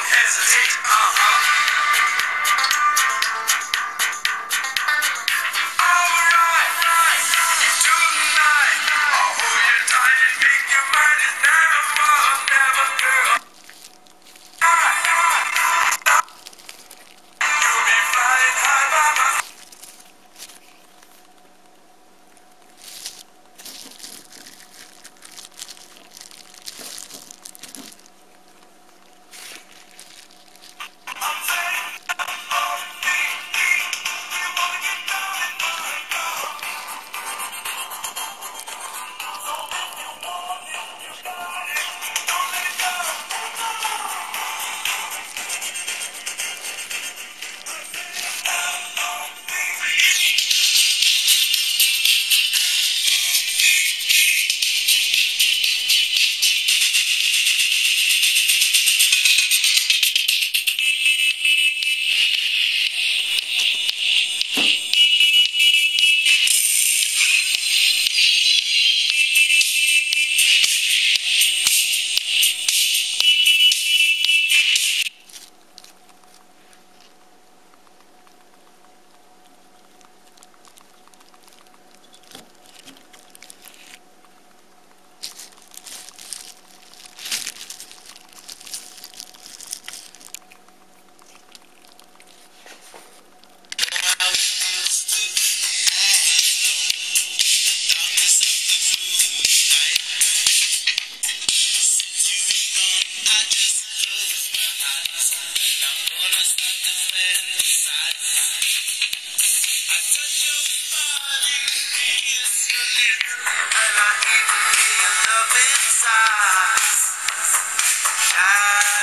hesitate. Alright, tonight, I'll hold you tight and make your mind is never, girl. You'll be flying high by my and I need to be a love inside.